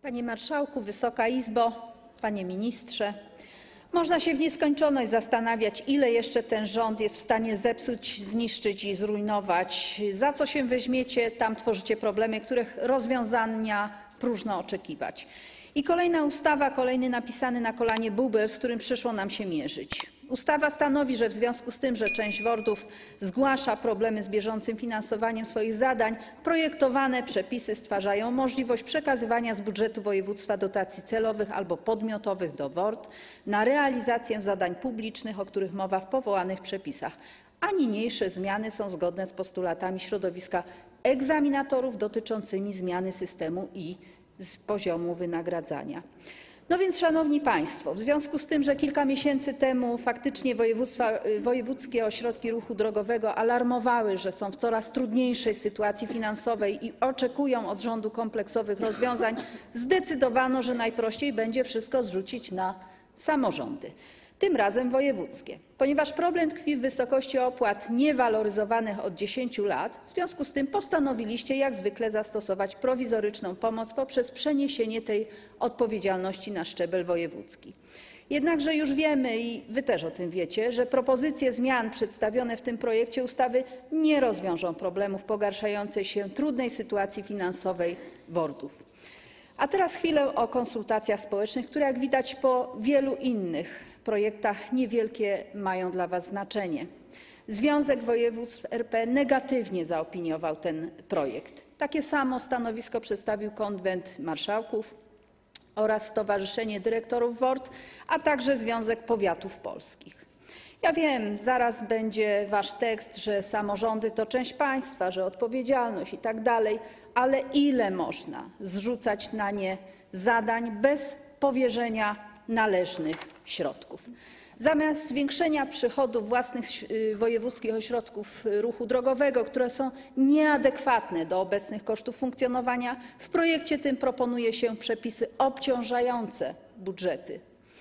Panie Marszałku, Wysoka Izbo, Panie Ministrze! Można się w nieskończoność zastanawiać, ile jeszcze ten rząd jest w stanie zepsuć, zniszczyć i zrujnować. Za co się weźmiecie, tam tworzycie problemy, których rozwiązania próżno oczekiwać. I kolejna ustawa, kolejny napisany na kolanie bubel, z którym przyszło nam się mierzyć. Ustawa stanowi, że w związku z tym, że część WORD-ów zgłasza problemy z bieżącym finansowaniem swoich zadań, projektowane przepisy stwarzają możliwość przekazywania z budżetu województwa dotacji celowych albo podmiotowych do WORD na realizację zadań publicznych, o których mowa w powołanych przepisach, a niniejsze zmiany są zgodne z postulatami środowiska egzaminatorów dotyczącymi zmiany systemu i z poziomu wynagradzania. No więc, szanowni państwo, w związku z tym, że kilka miesięcy temu faktycznie wojewódzkie ośrodki ruchu drogowego alarmowały, że są w coraz trudniejszej sytuacji finansowej i oczekują od rządu kompleksowych rozwiązań, zdecydowano, że najprościej będzie wszystko zrzucić na samorządy, tym razem wojewódzkie. Ponieważ problem tkwi w wysokości opłat niewaloryzowanych od 10 lat, w związku z tym postanowiliście jak zwykle zastosować prowizoryczną pomoc poprzez przeniesienie tej odpowiedzialności na szczebel wojewódzki. Jednakże już wiemy, i wy też o tym wiecie, że propozycje zmian przedstawione w tym projekcie ustawy nie rozwiążą problemów pogarszającej się trudnej sytuacji finansowej WORD-ów. A teraz chwilę o konsultacjach społecznych, które jak widać po wielu innych projektach niewielkie mają dla was znaczenie. Związek Województw RP negatywnie zaopiniował ten projekt. Takie samo stanowisko przedstawił Konwent Marszałków oraz Stowarzyszenie Dyrektorów WORD, a także Związek Powiatów Polskich. Ja wiem, zaraz będzie wasz tekst, że samorządy to część państwa, że odpowiedzialność i tak dalej, ale ile można zrzucać na nie zadań bez powierzenia należnych środków? Zamiast zwiększenia przychodów własnych wojewódzkich ośrodków ruchu drogowego, które są nieadekwatne do obecnych kosztów funkcjonowania, w projekcie tym proponuje się przepisy obciążające budżety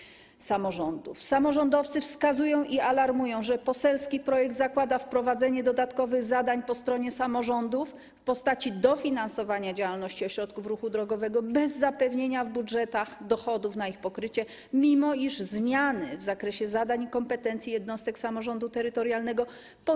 samorządów. Samorządowcy wskazują i alarmują, że poselski projekt zakłada wprowadzenie dodatkowych zadań po stronie samorządów w postaci dofinansowania działalności ośrodków ruchu drogowego bez zapewnienia w budżetach dochodów na ich pokrycie, mimo iż zmiany w zakresie zadań i kompetencji jednostek samorządu terytorialnego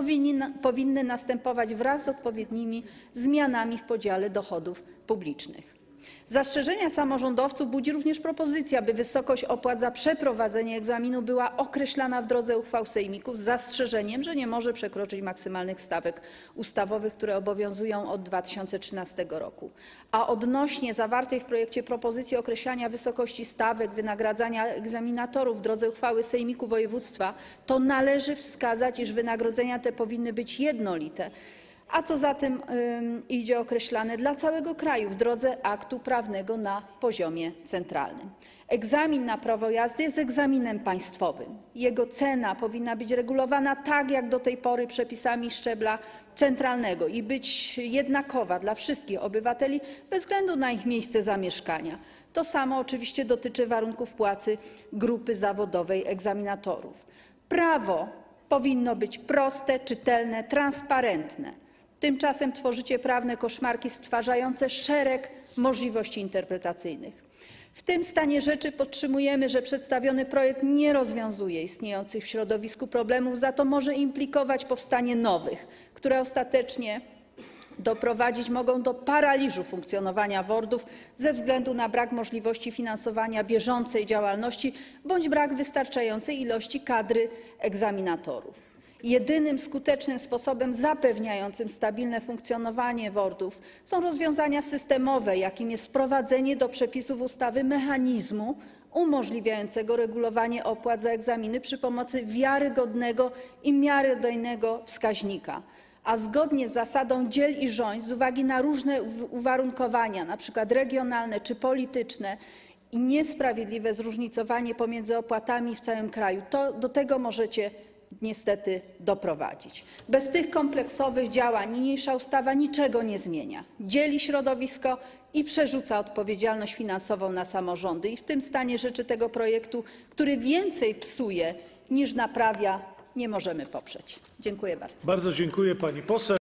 powinny następować wraz z odpowiednimi zmianami w podziale dochodów publicznych. Zastrzeżenia samorządowców budzi również propozycja, by wysokość opłat za przeprowadzenie egzaminu była określana w drodze uchwał sejmików z zastrzeżeniem, że nie może przekroczyć maksymalnych stawek ustawowych, które obowiązują od 2013 roku. A odnośnie zawartej w projekcie propozycji określania wysokości stawek wynagradzania egzaminatorów w drodze uchwały sejmiku województwa, to należy wskazać, iż wynagrodzenia te powinny być jednolite, a co za tym idzie określane dla całego kraju w drodze aktu prawnego na poziomie centralnym. Egzamin na prawo jazdy jest egzaminem państwowym. Jego cena powinna być regulowana tak jak do tej pory przepisami szczebla centralnego i być jednakowa dla wszystkich obywateli bez względu na ich miejsce zamieszkania. To samo oczywiście dotyczy warunków płacy grupy zawodowej egzaminatorów. Prawo powinno być proste, czytelne, transparentne. Tymczasem tworzycie prawne koszmarki stwarzające szereg możliwości interpretacyjnych. W tym stanie rzeczy podtrzymujemy, że przedstawiony projekt nie rozwiązuje istniejących w środowisku problemów, za to może implikować powstanie nowych, które ostatecznie doprowadzić mogą do paraliżu funkcjonowania WORD-ów ze względu na brak możliwości finansowania bieżącej działalności bądź brak wystarczającej ilości kadry egzaminatorów. Jedynym skutecznym sposobem zapewniającym stabilne funkcjonowanie WORD-ów są rozwiązania systemowe, jakim jest wprowadzenie do przepisów ustawy mechanizmu umożliwiającego regulowanie opłat za egzaminy przy pomocy wiarygodnego i miarodajnego wskaźnika. A zgodnie z zasadą dziel i rządź z uwagi na różne uwarunkowania, np. regionalne czy polityczne, i niesprawiedliwe zróżnicowanie pomiędzy opłatami w całym kraju, to do tego możecie niestety doprowadzić. Bez tych kompleksowych działań niniejsza ustawa niczego nie zmienia. Dzieli środowisko i przerzuca odpowiedzialność finansową na samorządy. I w tym stanie rzeczy tego projektu, który więcej psuje niż naprawia, nie możemy poprzeć. Dziękuję bardzo. Bardzo dziękuję pani poseł.